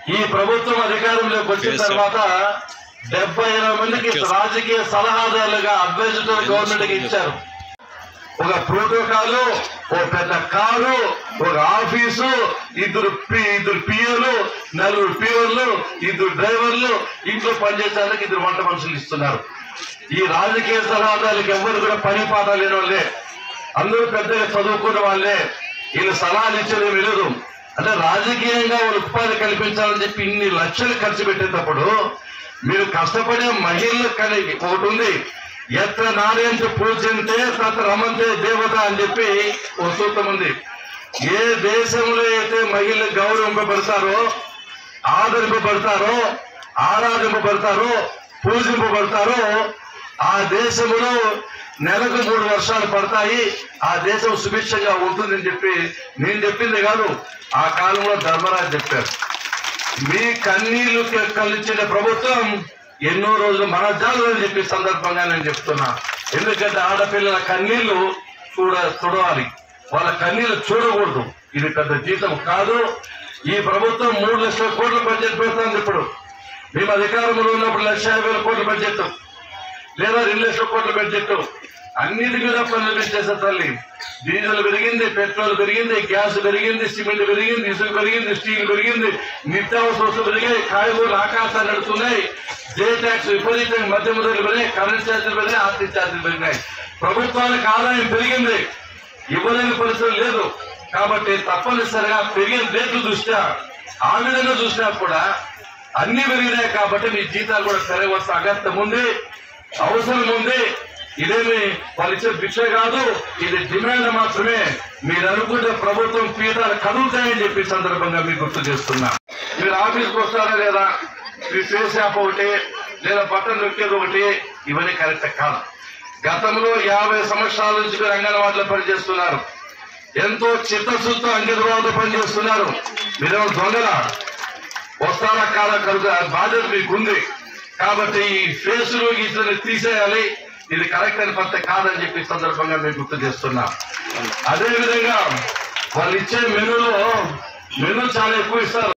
ఈ ప్రభుత్వం అధికారంలోకి వచ్చిన తర్వాత 78 మందికి రాజకీయ సలహాదారులుగా అడ్వైజర్ గవర్నమెంట్కి ఇచ్చారు. ఒక ప్రోటోకాల్, ఒక పెద్ద కారు, ఒక ఆఫీసు, ఇద్దరు పిఏలు, 4 పిఓలు, 2 డ్రైవర్లు, ఇంట్లో పనిచేసేందుకు 2 వంట మనుషులు ఇస్తున్నారు. ఈ రాజకీయ సలహాదారులకు ఎవరు కూడా పని పాట లేని వాళ్ళే, అందరూ పెద్దగా చదువుకున్న వాళ్ళే. వీళ్ళు సలహాలు ఇచ్చేది లేదు. అంటే రాజకీయంగా వాళ్ళు ఉపాధి కల్పించాలని చెప్పి ఇన్ని లక్షలు ఖర్చు పెట్టేటప్పుడు మీరు కష్టపడే మహిళలు కలిగి ఒకటి ఉంది, ఎత్ర నారాయణ పూజంతే తత రమంతే దేవత అని చెప్పి ఒక సూత్రం ఉంది. ఏ దేశంలో అయితే మహిళలు గౌరవింపబడతారో, ఆదరింపబడతారో, ఆరాధింపబడతారో, పూజింపబడతారో ఆ దేశంలో నెలకు 3 వర్షాలు పడతాయి, ఆ దేశం సుభిక్షంగా ఉంటుందని చెప్పి నేను చెప్పింది కాదు, ఆ కాలంలో ధర్మరాజు చెప్పారు. మీ కన్నీళ్లు కలిచిన ప్రభుత్వం ఎన్నో రోజులు మన జాలని చెప్పి సందర్భంగా నేను చెప్తున్నా. ఎందుకంటే ఆడపిల్లల కన్నీళ్లు చూడాలి, వాళ్ళ కన్నీళ్లు చూడకూడదు. ఇది పెద్ద జీతం కాదు. ఈ ప్రభుత్వం 3 లక్షల కోట్ల బడ్జెట్ పెడుతుంది. ఇప్పుడు మేము అధికారంలో ఉన్నప్పుడు 1,50,000 కోట్ల బడ్జెట్ లేదా 2 లక్షల కోట్ల బడ్జెట్, అన్నిటి మీద పనులు పెట్టేసే తల్లి. డీజిల్ పెరిగింది, పెట్రోల్ పెరిగింది, గ్యాస్ పెరిగింది, సిమెంట్ పెరిగింది, ఇసుక పెరిగింది, స్టీల్ పెరిగింది, నిత్యావసర వస్తువులు పెరిగాయి, కాయగూరలు ఆకాశాలు నడుస్తున్నాయి, జే ట్యాక్స్ విపరీతంగా మధ్య ముద్రలు పెరిగాయి, కరెంట్ ఛార్జీలు పెరిగాయి, ఆర్థిక ఛార్జీలు పెరిగినాయి. ప్రభుత్వానికి ఆదాయం పెరిగింది, ఇవ్వలేని పరిస్థితులు లేదు. కాబట్టి తప్పనిసరిగా పెరిగిన రేట్లు దృష్ట్యా ఆ విధంగా చూసినా కూడా అన్ని పెరిగినాయి. కాబట్టి మీ జీతాలు కూడా పెరగవలసిన అగత్యం ఉంది, అవసరం ఉంది. ఇదేమి వాళ్ళు ఇచ్చే భిక్ష కాదు, ఇది డిమాండ్ మాత్రమే. మీరు అనుకుంటే ప్రభుత్వం పీఠాలు కదులుతాయని చెప్పి సందర్భంగా మీకు గుర్తు చేస్తున్నా. మీరు ఆఫీస్కి వస్తారా లేదా, మీ ఫేస్ యాప్ ఒకటి లేదా బటన్ నొక్కేది ఒకటి, ఇవన్నీ కరెక్ట్ కాదు. గతంలో 50 సంవత్సరాల నుంచి మీరు అంగన్వాడీలో పనిచేస్తున్నారు, ఎంతో చిత్తశుద్ధితో అంగన్వాడీలో పనిచేస్తున్నారు. మీరేమో దొంగలా వస్తారా కాదా బాధ్యత మీకుంది. కాబట్టి ఈ ఫేసులు గీతలు తీసేయాలి, ఇది కరెక్ట్ అని పద్ధతి కాదని చెప్పి సందర్భంగా మేము గుర్తు చేస్తున్నాం. అదేవిధంగా వాళ్ళు ఇచ్చే మెనూ చాలా ఎక్కువ ఇస్తారు.